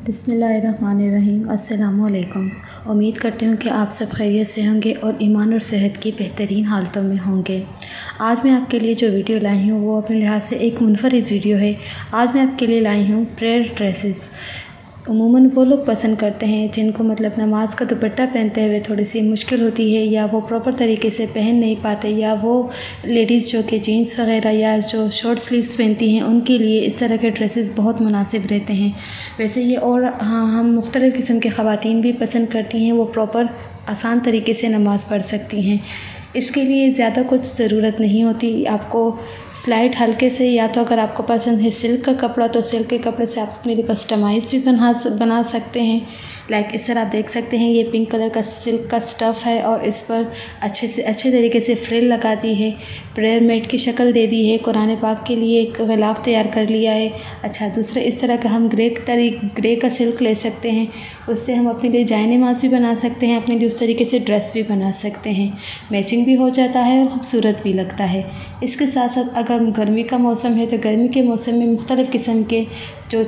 बिस्मिल्लाहिर्रहमानिर्रहीम। अस्सलामुअलैकुम। उम्मीद करती हूँ कि आप सब खैरियत से होंगे और ईमान और सेहत की बेहतरीन हालतों में होंगे। आज मैं आपके लिए जो वीडियो लाई हूँ वो अपने लिहाज से एक मुनफरिद वीडियो है। आज मैं आपके लिए लाई हूँ प्रेयर ड्रेसेस। उमूमन वो लोग पसंद करते हैं जिनको मतलब नमाज का दुपट्टा पहनते हुए थोड़ी सी मुश्किल होती है, या वो प्रॉपर तरीके से पहन नहीं पाते, या वो लेडीज़ जो कि जीन्स वगैरह या जो शॉर्ट स्लीव्स पहनती हैं उनके लिए इस तरह के ड्रेसेस बहुत मुनासिब रहते हैं। वैसे ये और हाँ, हम मुख्तलिफ़ किस्म की ख़वातीन भी पसंद करती हैं, वो प्रॉपर आसान तरीके से नमाज़ पढ़ सकती हैं। इसके लिए ज़्यादा कुछ ज़रूरत नहीं होती। आपको स्लाइड हल्के से, या तो अगर आपको पसंद है सिल्क का कपड़ा तो सिल्क के कपड़े से आप अपने लिए कस्टमाइज़ भी बना सकते हैं। लाइक इस तरह आप देख सकते हैं, ये पिंक कलर का सिल्क का स्टफ़ है और इस पर अच्छे तरीके से फ्रिल लगा दी है, प्रेयर मैट की शक्ल दे दी है, कुरान पाक के लिए एक ग़िलाफ़ तैयार कर लिया है। अच्छा, दूसरा इस तरह का हम ग्रे का सिल्क ले सकते हैं, उससे हम अपने लिए जाए नमाज़ भी बना सकते हैं, अपने लिए उस तरीके से ड्रेस भी बना सकते हैं। मैचिंग भी हो जाता है और ख़ूबसूरत भी लगता है। इसके साथ साथ अगर गर्मी का मौसम है तो गर्मी के मौसम में मुख्तलिफ़ किस्म के जो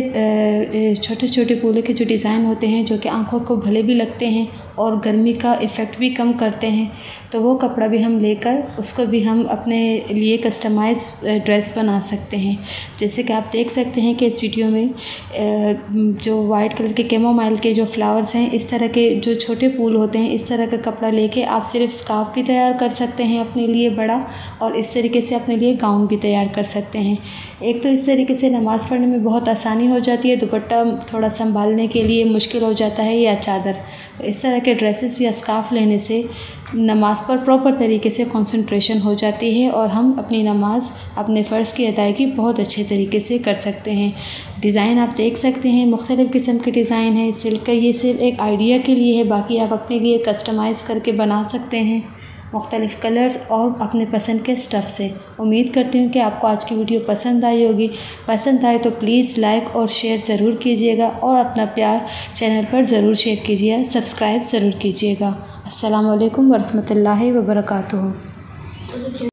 छोटे फूलों के जो डिज़ाइन होते हैं, जो कि आँखों को भले भी लगते हैं और गर्मी का इफ़ेक्ट भी कम करते हैं, तो वो कपड़ा भी हम लेकर उसको भी हम अपने लिए कस्टमाइज़ ड्रेस बना सकते हैं। जैसे कि आप देख सकते हैं कि इस वीडियो में जो वाइट कलर के कैमोमाइल के जो फ्लावर्स हैं, इस तरह के जो छोटे फूल होते हैं, इस तरह का कपड़ा लेके आप सिर्फ स्कार्फ भी तैयार कर सकते हैं अपने लिए बड़ा, और इस तरीके से अपने लिए गाउन भी तैयार कर सकते हैं। एक तो इस तरीके से नमाज़ पढ़ने में बहुत आसानी हो जाती है, दुपट्टा थोड़ा संभालने के लिए मुश्किल हो जाता है, या चादर। तो इस तरह के ड्रेसेस या स्कार्फ लेने से नमाज पर प्रॉपर तरीके से कंसंट्रेशन हो जाती है और हम अपनी नमाज, अपने फ़र्ज़ की अदायगी बहुत अच्छे तरीके से कर सकते हैं। डिज़ाइन आप देख सकते हैं, मुख्तलिफ़ किस्म के डिज़ाइन है। सिल्क का ये सिर्फ एक आइडिया के लिए है, बाकी आप अपने लिए कस्टमाइज़ करके बना सकते हैं मुख्तलिफ़ कलर्स और अपने पसंद के स्टफ़ से। उम्मीद करती हूँ कि आपको आज की वीडियो पसंद आई होगी। पसंद आए तो प्लीज़ लाइक और शेयर ज़रूर कीजिएगा और अपना प्यार चैनल पर ज़रूर शेयर कीजिए, सब्सक्राइब ज़रूर कीजिएगा। अस्सलामु अलैकुम वरहमतुल्लाहि वबरकातुहू।